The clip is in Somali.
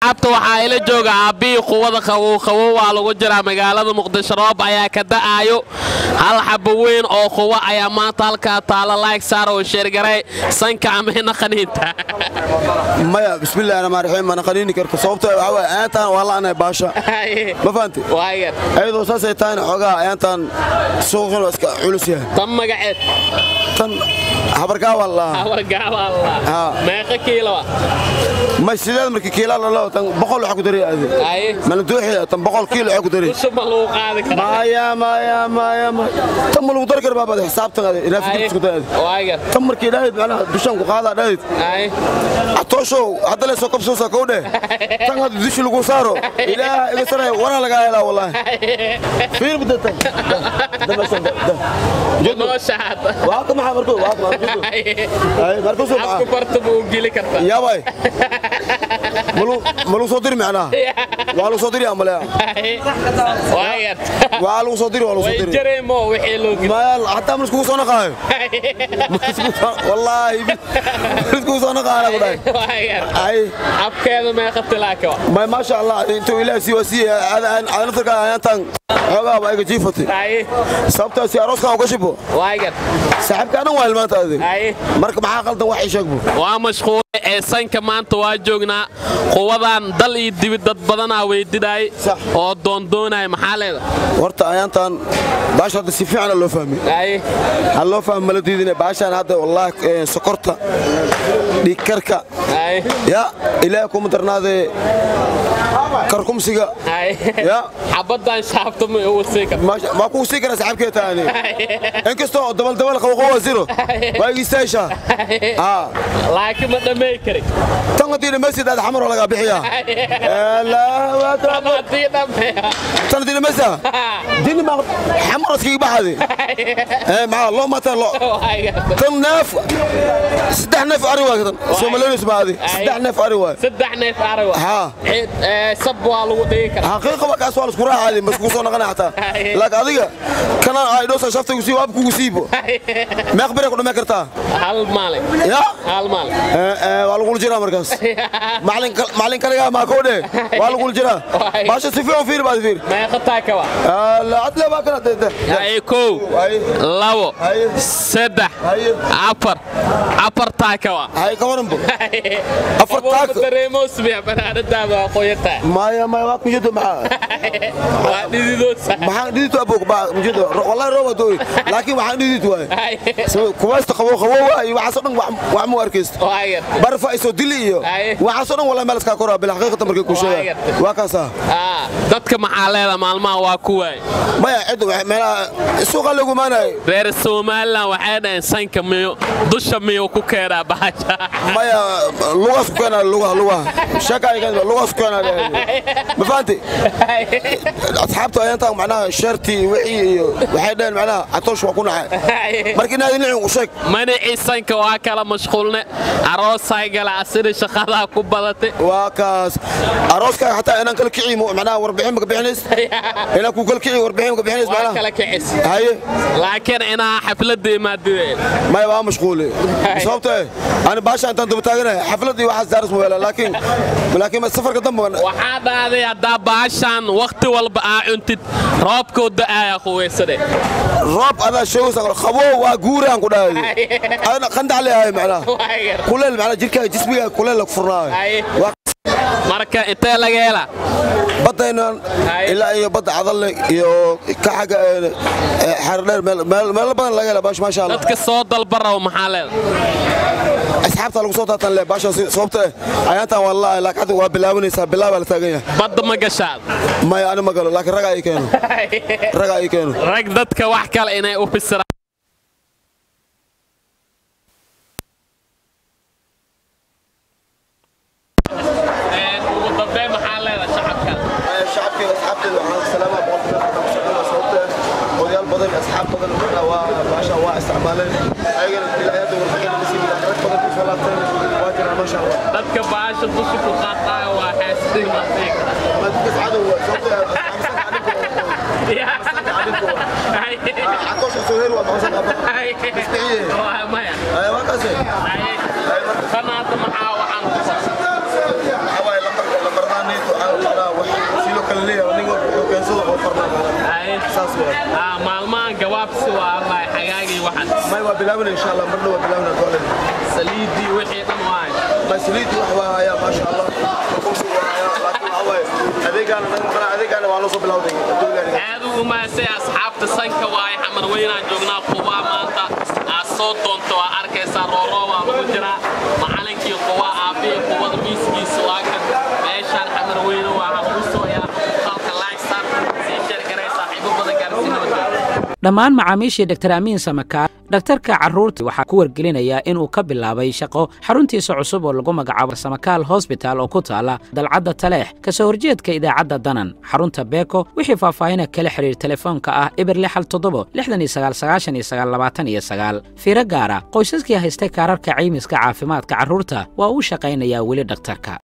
abta waxa ila jooga abi quwada qawow waa lagu jiraa magaalada Muqdisho roob ayaa ka da'ayo hal xabo weyn oo quwa ayaa maanta halka taala like saar oo share garay sanka amina qaniinta maya bismillaah rahmaan rahiim ana qaniini karka sababtoo waxa aantan wala ana baasha ma fahanti waayer ayadoo saasay tahay xogaa aantan suuqan iska culus yahay tan magaceed tan habargaa wallah meeqa kiilo ma sideed markii kiilo la tan boqol waxa ku daray aadi ma la dooxay tan boqol kiilo waxa ku daray ma loo qaadi karaa maya tan ma lagu dari karaa baabada xisaabtan ina fikir isku daad waayer tan markii dhayd macnaha dushan ku qaada dhayd atoosho hadda la soo kabsoo sa kowde tan hada dishi lagu saaro ilaaha iga saray wana laga helaa wallahi fiir bidata dama soo jidno shaad waa ka maxaa markuu ay markuu soo afku barto buu gili kartaa yaa way malu soo diri macnaha waa lu soo diri amala waayer waa lu soo diri jareemo wixii loo gili ma hatta masku soo naqaayo wallahi masku soo naqaana guday waayer ay afkeeda ma qatlaaka ما شاء الله انتو الى سي وسي انا نفرق انتان xogaa ba iga jiifatay sababta si arooska uga shibo waagan saxibkaana waa ilmaanta adeeg marka maxaa qaldan wax sheegbo waa mashquul ee sanka maanta waa joognaa quwadan dal iyo dibid dad badan weydiday oo doondoonay maxaa leedahay horta ayaantan baashada si fiican loo fahmay hal loo fahmo la diidina baashan hadda wallahi sokorta dhikarka ya ilaahay kuma darnaade karkumsiga ya xabadan shaabta ma uu seekar ma ku seekar saxibkeeta ani inkasto dabal qawo zero waa istaasha laakiin ma dhamay kari tan hadii masjid aad xamar laga bixiya الله أكبر تنا دين مسا دين ما حمر سكي بحدي مع الله ما تلا كم ناف سدحنا في أروى كذا سومالون اسمه هذه سدحنا في أروى ها سب والو ديك حقيقة ما كاسوال سكورة هذه بس كوسونا قناعته لكن هذه كان عيدوس شفته يسيب أبكو يسيبه ما أخبرك ولا ما كرتها هل مالك يا هل مالك والله قول جرا مركز معلن كلام ما كوده والله قول جرا باش سفير فير بعد فير ما يخطاك وا لا عدل ما كنا ده ايكو لو سدح عفر تاكوا هاي كمان بو عفر تاك تريموس بيا بنا دابا قويتا ما واك مجد مع ما ديدو ابوك با مجد والله روبا دوي لكن ما ديدو واي كواس تقوى واي وعصدن وعمو اركيست برفع يسو دليو وعصدن والله مالك كورا بالحقيقه مركي كوشيا واكاسا dadka maxaaleeda maalmaha waa kuway maya cid meela suuqa lagu maanay reer Soomaaliland waxay dhayn sanka miyo dusha miyo ku keenaa bahaja maya lugas ku keenaa luga shaka ay kan lugas ku keenaa ma faanti asxaabta ayanta macnaha sharti wixii waxay dhayn macnaha atoosh waa ku naxay markii naadi nicin u sheeg mani sanka waa kala mashquulne aroosay gala asir shaqada ku badatay waa kaas arooska hatta inaan kala kiciimo macnaha warbixin ma bixinays ina ku kala kiciyo warbixin ma bixinays macnaha kala kicis haye laakiin ina xafladii ma diideen ma waa mashquul sababtoo ana baasha intaan daba taaganahay xafladii waxa saaras ma wala laakiin ma safarka dambe waxa dhaaday hada baashan waqti walba cuntid roobko daaya quweysade roob ada showsa qabow waa guuraan ku dhaaday ana qandac leeyahay macnaha kuleel macnaha jirka jismiga kuleel la furnaayo marka intee laga hela badayna ilaa iyo bad cadal iyo ka xaga xardheer meel badan laga hela baash ma sha Allah dadka soo dalbaraw maxaa leedahay asxaabta lagu soo taatan le baasha sababta ayaanta wallahi laakiin waa bilaabanaysa bilaab la taagan yahay bad ma gashaad ma ana ma galo laakiin raga ay keeno rag dadka wax kale inay u fisiraan أصحاب بدل وعشان واستعماله أيضا الولايات والحكومة المسلمة بدل في صلاتين واجرا ما شاء الله. تذكر بعاش الضشة الخاطئة وحاسين مصيك. ما تقص عدو صوت عطوش السهير وبعوزن أبا. مستعيه. ما يعني. أيوة كذا. أيوة. قناة معاه وعن. حواي لمبر بعد ما يبغى بلاون إن شاء الله مرة بلاون الدولار سليدي وحي دمواي ما سليدي وحوا يا ما شاء الله لكن هو هذيك أنا وأنا بلاون هذا وما سي أصحاب السنكة واي حمر وينا جوجنا قوا مانتا الصوت دونتو أركيسا رورو ومجرى معلنكي قوا أبي قوا ميسكي سواكن ماشان حمر وينا وعبوسو يا خلق لايك صار سي شركة صاحبه بدك dhammaan macaamiishii Dr. Amiin Samakaar daktarka carruurta waxa ku wargelinaya inuu ka bilaabay shaqo xaruntiisa cusub oo lagu magacaabo Samakaal Hospital oo ku taala dalcadda Taleex ka soo horjeedka idaacadda Danan xarunta Beeko wixii faahfaahin kala xiriir telefoonka ah eber 6999 fiiro gaara qoysaskii haystay kaararka caymiska caafimaadka carruurta waa uu shaqaynayaa weli daktarka